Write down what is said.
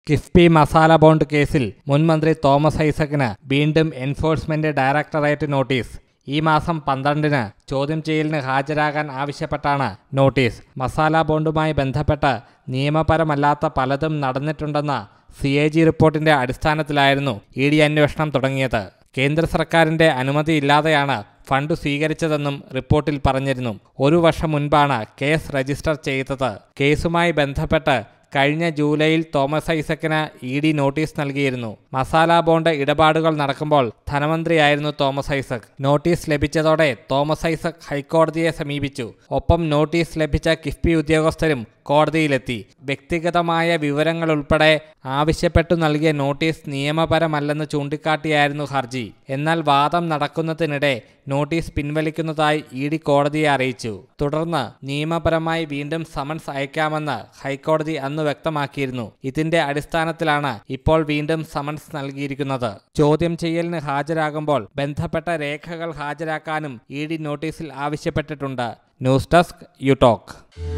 KIIFB masala bond കേസിൽ മുൻമന്ത്രി Thomas ഐസക്കിന് വീണ്ടും എൻഫോഴ്സ്മെന്റ് ഡയറക്ടറേറ്റ് നോട്ടീസ്. ഈ മാസം 12-ന് ചോദ്യം ചെയ്യലിന് ഹാജരാകാൻ ആവശ്യപ്പെട്ടാണ് നോട്ടീസ്. മസാല ബോണ്ടുമായി ബന്ധപ്പെട്ട് നിയമപരമല്ലാത്ത പലതും നടന്നിട്ടുണ്ടെന്ന CAG റിപ്പോർട്ടിന്റെ അടിസ്ഥാനത്തിലായിരുന്നു ED അന്വേഷണം തുടങ്ങിയത്. കേന്ദ്ര സർക്കാരിന്റെ അനുമതിയില്ലാതെയാണ് ഫണ്ട് സ്വീകരിച്ചതെന്നും റിപ്പോർട്ടിൽ പറഞ്ഞിരുന്നു. 1 വർഷം മുൻപാണ് കേസ് രജിസ്റ്റർ ചെയ്തത്. കേസുമായി ബന്ധപ്പെട്ട് കഴിഞ്ഞ ജൂലൈയിൽ തോമസ് ഐസക്കിന് ED നോട്ടീസ് നൽകിയിരുന്നു. മസാല ബോണ്ട് ഇടപാടുകൾ നടക്കുമ്പോൾ ധനമന്ത്രിയായിരുന്നു തോമസ് ഐസക്. നോട്ടീസ് ലഭിച്ചതോടെ തോമസ് ഐസക് ഹൈക്കോടതിയെ സമീപിച്ചു. ഒപ്പം നോട്ടീസ് ലഭിച്ച കിഫ്ബി ഉദ്യോഗസ്ഥരും കോടതിയിലെത്തി. വ്യക്തിഗതമായ വിവരങ്ങൾ ഉൾപ്പെടെ ആവശ്യപ്പെട്ടു നൽകിയ നോട്ടീസ് നിയമപരമല്ലെന്ന് ചൂണ്ടിക്കാട്ടിയായിരുന്നു ഹർജി. എന്നാൽ വാദം നടക്കുന്നതിനിടെ നോട്ടീസ് പിൻവലിക്കുന്നതായി ED കോടതിയെ അറിയിച്ചു. തുടർന്ന് നിയമപരമായി വീണ്ടും സമൻസ് അയക്കാമെന്ന് ഹൈക്കോടതി അന്ന് വ്യക്തമാക്കിയിരുന്നു. ഇതിന്റെ അടിസ്ഥാനത്തിലാണ് ഇപ്പോൾ വീണ്ടും സമൻസ് നൽകിയിരിക്കുന്നത്. ചോദ്യം ചെയ്യലിന് ഹാജരാകുമ്പോൾ ബന്ധപ്പെട്ട രേഖകൾ ഹാജരാക്കാനും ED നോട്ടീസിൽ ആവശ്യപ്പെട്ടിട്ടുണ്ട്. News desk you talk.